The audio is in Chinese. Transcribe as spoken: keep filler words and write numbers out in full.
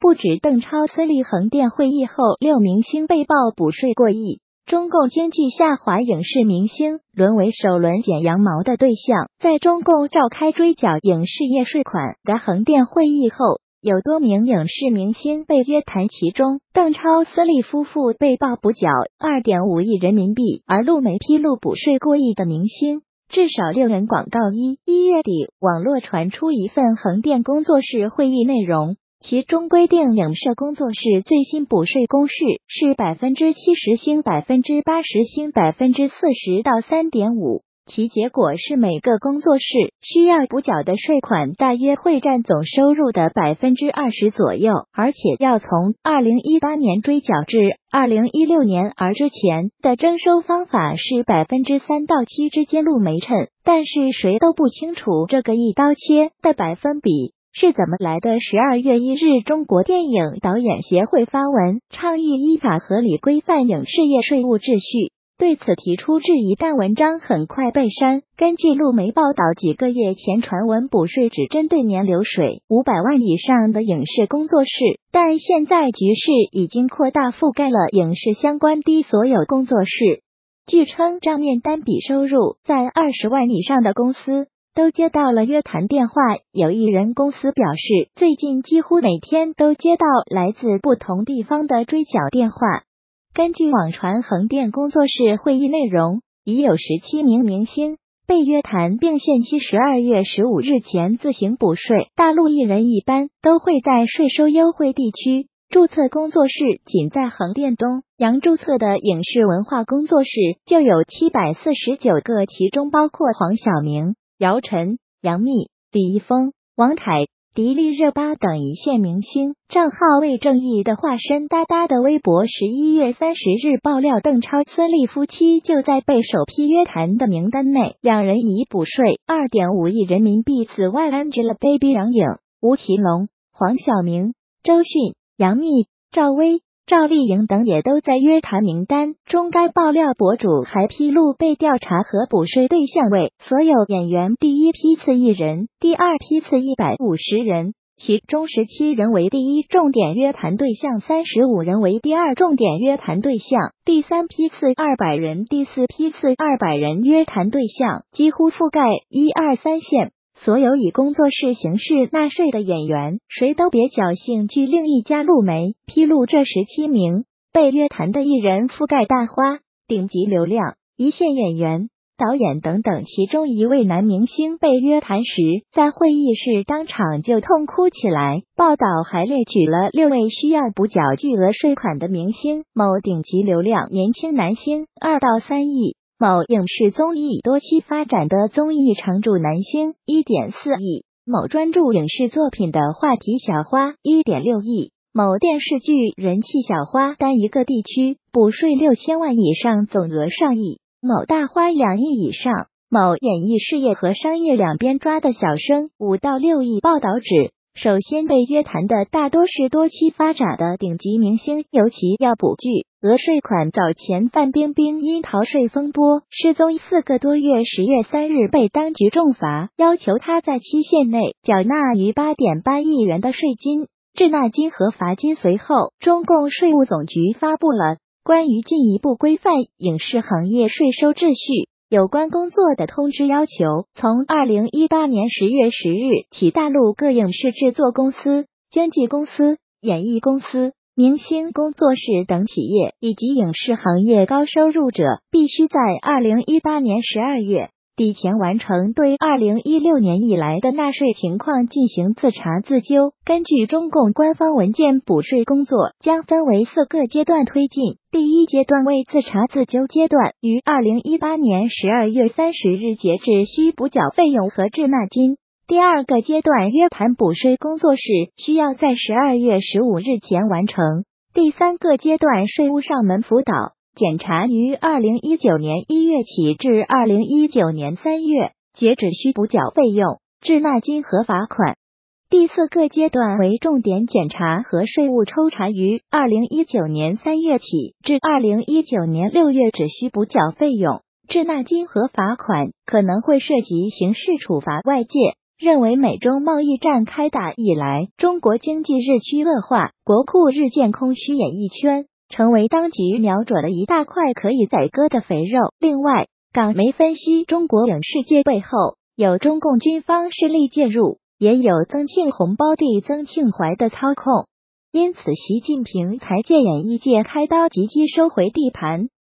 不止邓超、孙俪横店会议后六明星被曝补税过亿，中共经济下滑，影视明星沦为首轮剪羊毛的对象。在中共召开追缴影视业税款的横店会议后，有多名影视明星被约谈，其中邓超、孙俪夫妇被曝补缴 二点五亿人民币，而陆媒披露补税过亿的明星至少六人。广告一一月底，网络传出一份横店工作室会议内容，其中规定影视工作室最新补税公式是百分之七十星百分之八十星百分之四十到三点五。其结果是每个工作室需要补缴的税款大约会占总收入的 百分之二十 左右，而且要从二零一八年追缴至二零一六年，而之前的征收方法是 百分之三 到 七 之间路没称，但是谁都不清楚这个一刀切的百分比是怎么来的。十二月一日，中国电影导演协会发文倡议依法合理规范影视业税务秩序，对此提出质疑，但文章很快被删。根据路媒报道，几个月前传闻补税只针对年流水五百万以上的影视工作室，但现在局势已经扩大，覆盖了影视相关的所有工作室。据称，账面单笔收入在二十万以上的公司都接到了约谈电话，有艺人公司表示，最近几乎每天都接到来自不同地方的追缴电话。根据网传横店工作室会议内容，已有十七名明星被约谈，并限期十二月十五日前自行补税。大陆艺人一般都会在税收优惠地区注册工作室，仅在横店东阳注册的影视文化工作室就有七百四十九个，其中包括黄晓明、姚晨、杨幂、李易峰、王凯、迪丽热巴等一线明星。账号为正义的化身哒哒的微博十一月三十日爆料，邓超、孙俪夫妻就在被首批约谈的名单内，两人已补税 二点五亿人民币。此外 ，Angelababy、杨颖、吴奇隆、黄晓明、周迅、杨幂、赵薇、赵丽颖等也都在约谈名单中。该爆料博主还披露，被调查和补税对象为所有演员，第一批次艺人，第二批次一百五十人，其中十七人为第一重点约谈对象，三十五人为第二重点约谈对象，第三批次二百人，第四批次二百人约谈对象，几乎覆盖一二三线。所有以工作室形式纳税的演员，谁都别侥幸。据另一家路媒披露，这十七名被约谈的艺人覆盖大花、顶级流量、一线演员、导演等等。其中一位男明星被约谈时，在会议室当场就痛哭起来。报道还列举了六位需要补缴巨额税款的明星：某顶级流量年轻男星二到三亿。某影视综艺多期发展的综艺常驻男星 一点四亿，某专注影视作品的话题小花 一点六亿，某电视剧人气小花单一个地区补税六千万以上，总额上亿，某大花两亿以上，某演艺事业和商业两边抓的小生五到六亿。报道指，首先被约谈的大多是多期发展的顶级明星，尤其要补巨额税款。早前范冰冰因逃税风波失踪四个多月，十月三日被当局重罚，要求她在期限内缴纳逾 八点八亿元的税金、滞纳金和罚金。随后，中共税务总局发布了关于进一步规范影视行业税收秩序有关工作的通知，要求从二零一八年十月十日起，大陆各影视制作公司、经纪公司、演艺公司、明星工作室等企业以及影视行业高收入者，必须在二零一八年十二月底前完成对二零一六年以来的纳税情况进行自查自纠。根据中共官方文件，补税工作将分为四个阶段推进。第一阶段为自查自纠阶段，于二零一八年十二月三十日截至，需补缴费用和滞纳金。第二个阶段约谈补税工作室需要在十二月十五日前完成。第三个阶段税务上门辅导检查于二零一九年一月起至二零一九年三月截止，需补缴费用、滞纳金和罚款。第四个阶段为重点检查和税务抽查，于二零一九年三月起至二零一九年六月只需补缴费用、滞纳金和罚款，可能会涉及刑事处罚。外界认为美中贸易战开打以来，中国经济日趋恶化，国库日渐空虚演艺圈成为当局瞄准了一大块可以宰割的肥肉。另外，港媒分析，中国影视界背后有中共军方势力介入，也有曾庆红胞弟曾庆怀的操控，因此习近平才借演艺界开刀，急机收回地盘。